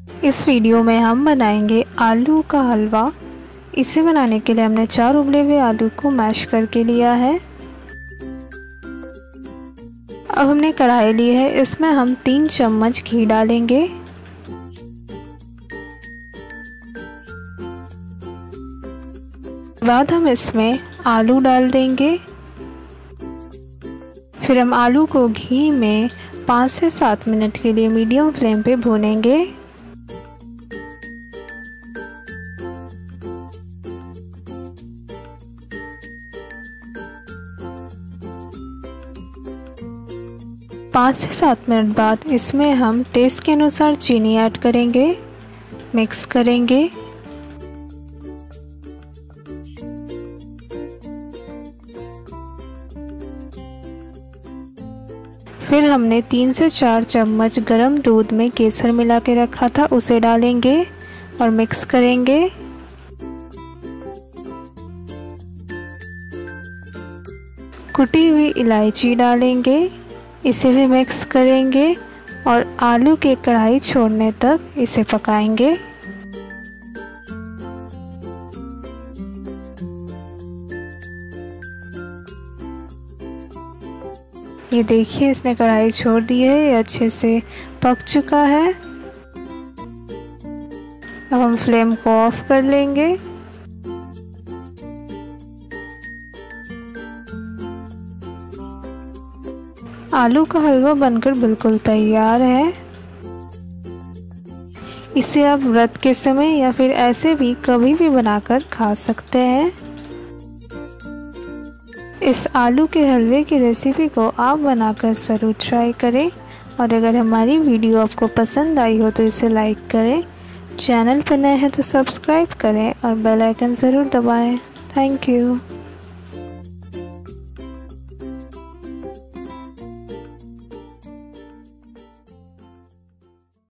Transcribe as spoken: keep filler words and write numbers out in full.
इस वीडियो में हम बनाएंगे आलू का हलवा। इसे बनाने के लिए हमने चार उबले हुए आलू को मैश करके लिया है। अब हमने कढ़ाई ली है, इसमें हम तीन चम्मच घी डालेंगे। बाद हम इसमें आलू डाल देंगे। फिर हम आलू को घी में पाँच से सात मिनट के लिए मीडियम फ्लेम पे भूनेंगे। पाँच से सात मिनट बाद इसमें हम टेस्ट के अनुसार चीनी ऐड करेंगे, मिक्स करेंगे। फिर हमने तीन से चार चम्मच गरम दूध में केसर मिला के रखा था, उसे डालेंगे और मिक्स करेंगे। कुटी हुई इलायची डालेंगे, इसे भी मिक्स करेंगे और आलू के कढ़ाई छोड़ने तक इसे पकाएंगे। ये देखिए इसने कढ़ाई छोड़ दी है, ये अच्छे से पक चुका है। अब हम फ्लेम को ऑफ कर लेंगे। आलू का हलवा बनकर बिल्कुल तैयार है। इसे आप व्रत के समय या फिर ऐसे भी कभी भी बनाकर खा सकते हैं। इस आलू के हलवे की रेसिपी को आप बनाकर ज़रूर ट्राई करें और अगर हमारी वीडियो आपको पसंद आई हो तो इसे लाइक करें, चैनल पर नए हैं तो सब्सक्राइब करें और बेल आइकन ज़रूर दबाएं। Thank you.